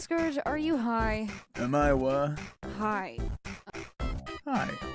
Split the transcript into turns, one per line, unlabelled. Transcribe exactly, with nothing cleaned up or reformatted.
Scourge, are you high?
Am I what?
High.
Hi.